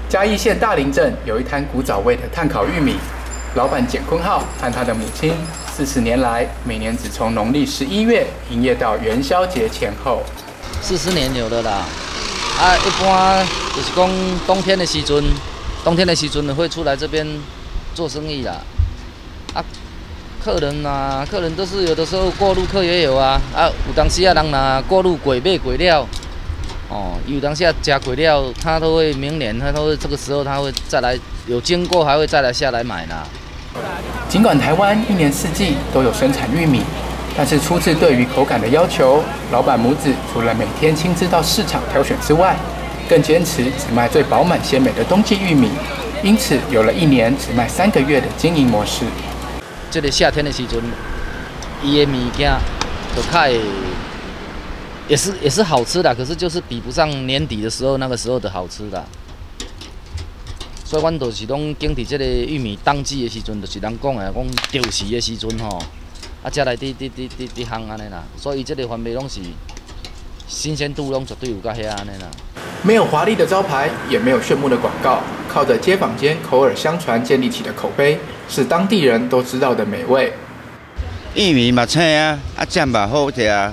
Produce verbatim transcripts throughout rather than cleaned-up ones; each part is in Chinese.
嘉义县大林镇有一摊古早味的炭烤玉米，老板简坤浩和他的母亲，四十年来每年只从农历十一月营业到元宵节前后。 四十年有了啦，啊，一般就是讲冬天的时阵，冬天的时阵会出来这边做生意啦。啊，客人啊，客人都是有的时候过路客也有啊，啊，有当时啊人呐过路鬼买鬼料。 哦，有当下加鬼料，他都会明年，他都会这个时候他会再来，有经过还会再来下来买啦。 尽管台湾一年四季都有生产玉米，但是出自对于口感的要求，老板母子除了每天亲自到市场挑选之外，更坚持只卖最饱满鲜美的冬季玉米，因此有了一年只卖三个月的经营模式。 这个夏天的时阵，伊的物件就较会。 也是也是好吃的，可是就是比不上年底的时候那个时候的好吃的。所以，阮就是拢经伫这个玉米当季的时阵，就是人讲的讲丢时的时阵吼，啊，才来滴滴滴滴滴烘安尼啦。所以，这个番麦拢是新鲜度拢绝对有到遐安尼啦。 没有华丽的招牌，也没有炫目的广告，靠着街坊间口耳相传建立起的口碑，是当地人都知道的美味。 玉米嘛青啊，啊酱嘛好食啊。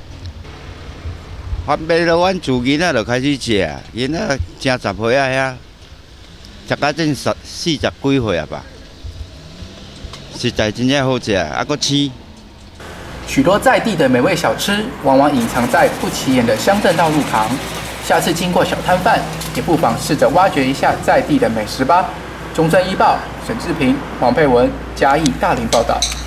番麦咯，阮自囡仔就开始食，囡仔正十岁啊遐，食到正十四十几岁啊吧，实在真正好食，啊搁鲜。 许多在地的美味小吃，往往隐藏在不起眼的乡镇道路旁。下次经过小摊贩，也不妨试着挖掘一下在地的美食吧。中正一报，沈志平、黄佩文，嘉义大林报道。